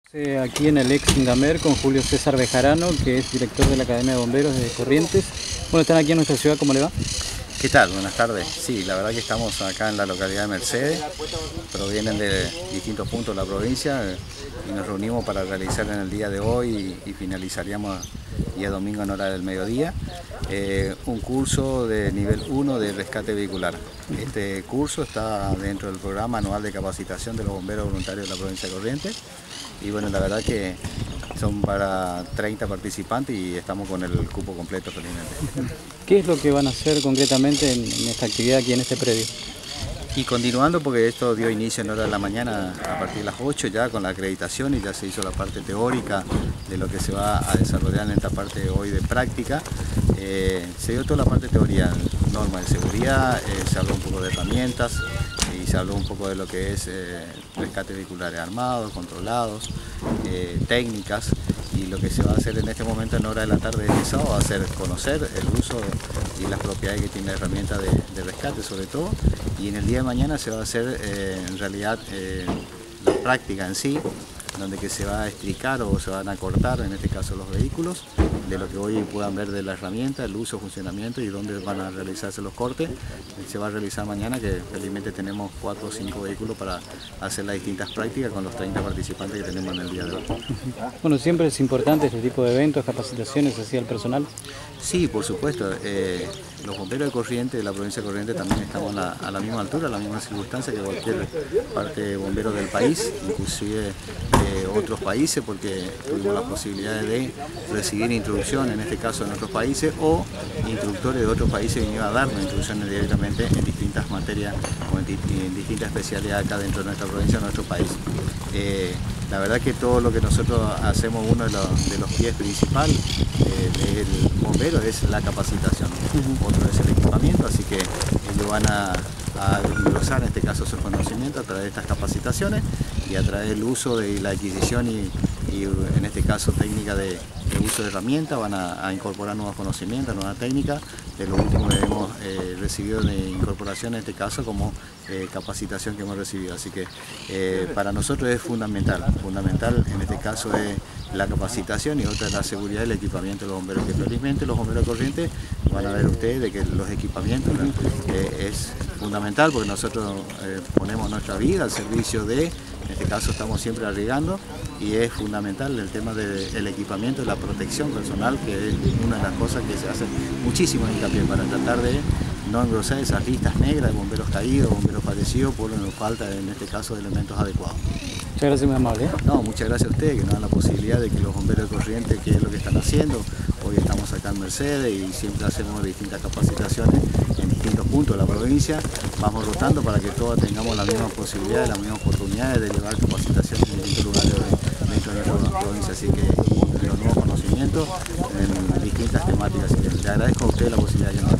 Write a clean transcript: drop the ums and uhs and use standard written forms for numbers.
Aquí en el ex Indamer con Julio César Bejarano, que es director de la Academia de Bomberos de Corrientes. Bueno, están aquí en nuestra ciudad, ¿cómo le va? ¿Qué tal? Buenas tardes. Sí, la verdad que estamos acá en la localidad de Mercedes, provienen de distintos puntos de la provincia y nos reunimos para realizar en el día de hoy y finalizaríamos día domingo en hora del mediodía un curso de nivel 1 de rescate vehicular. Este curso está dentro del programa anual de capacitación de los bomberos voluntarios de la provincia de Corrientes y bueno, la verdad que son para 30 participantes y estamos con el cupo completo felizmente. ¿Qué es lo que van a hacer concretamente en esta actividad aquí en este predio? Y continuando, porque esto dio inicio en hora de la mañana a partir de las 8 ya con la acreditación y ya se hizo la parte teórica de lo que se va a desarrollar en esta parte hoy de práctica. Se dio toda la parte de teoría, normas de seguridad, se habló un poco de herramientas y se habló un poco de lo que es rescate vehiculares armados, controlados, técnicas. Y lo que se va a hacer en este momento en hora de la tarde de este sábado va a ser conocer el uso y las propiedades que tiene la herramienta de rescate sobre todo, y en el día de mañana se va a hacer en realidad la práctica en sí, donde que se va a explicar o se van a cortar en este caso los vehículos, de lo que hoy puedan ver de la herramienta, el uso, funcionamiento y dónde van a realizarse los cortes. Se va a realizar mañana, que felizmente tenemos 4 o 5 vehículos para hacer las distintas prácticas con los 30 participantes que tenemos en el día de hoy. Bueno, siempre es importante este tipo de eventos, capacitaciones hacia el personal. Sí, por supuesto. Los bomberos de Corrientes, de la provincia de Corrientes, también estamos a la misma altura, a la misma circunstancia que cualquier parte de bomberos del país, inclusive de otros países, porque tuvimos la posibilidad de recibir instrucción, en este caso en otros países, o instructores de otros países que iban a darnos instrucciones directamente en distintas materias o en distintas especialidades acá dentro de nuestra provincia, de nuestro país. La verdad que todo lo que nosotros hacemos, uno de los pies principales del bombero es la capacitación, otro es el equipamiento, así que ellos van a engrosar en este caso sus conocimientos a través de estas capacitaciones y a través del uso de la adquisición y en este caso técnica de uso de herramientas, van a incorporar nuevos conocimientos, nuevas técnicas, de lo último que hemos recibido de incorporación en este caso como capacitación que hemos recibido. Así que para nosotros es fundamental en este caso es la capacitación y otra es la seguridad y el equipamiento de los bomberos, que felizmente los bomberos de Corrientes van a ver ustedes de que los equipamientos es fundamental porque nosotros ponemos nuestra vida al servicio de, en este caso estamos siempre arriesgando y es fundamental el tema del equipamiento y la protección personal, que es una de las cosas que se hace muchísimo hincapié para tratar de no engrosar esas listas negras de bomberos caídos, bomberos fallecidos, por lo que nos falta en este caso de elementos adecuados. Muchas gracias, muy amable. No, muchas gracias a ustedes que nos dan la posibilidad de que los bomberos de Corrientes, que es lo que están haciendo. Hoy estamos acá en Mercedes y siempre hacemos distintas capacitaciones en distintos puntos de la provincia. Vamos rotando para que todos tengamos la misma posibilidad, las mismas oportunidades de llevar capacitación en distintos lugares dentro de nuestra provincia. Así que y los nuevos conocimientos en distintas temáticas. Así que le agradezco a ustedes la posibilidad que nos